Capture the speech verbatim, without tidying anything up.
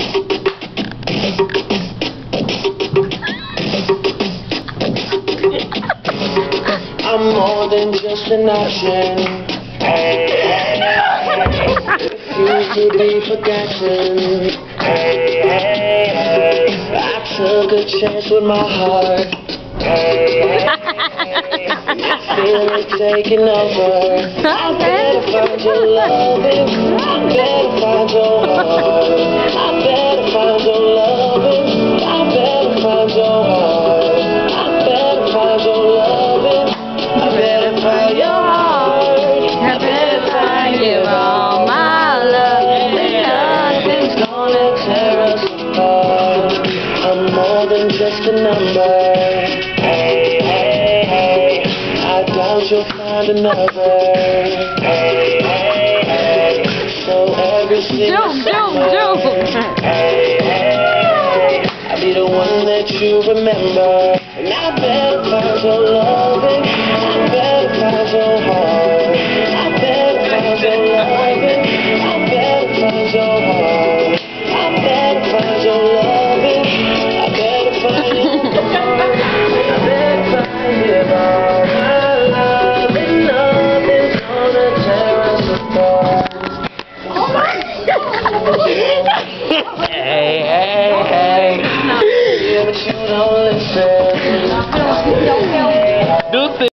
I'm more than just an option. Hey, hey, hey. Refuse to be forgotten. Hey, hey, hey. I took a chance with my heart. Hey, hey, hey. I feel it taking over. I better find your loving. I better find your heart. I better find your loving. I better find your heart. I better find your loving. I better find your heart. I better find you all my love. Nothing's gonna tear us apart. I'm more than just a number. Hey, hey, hey. I doubt you'll find another. Hey, hey, hey. So every single summer. Hey, hey, hey. I'll be the one that you remember. And I better find your loving.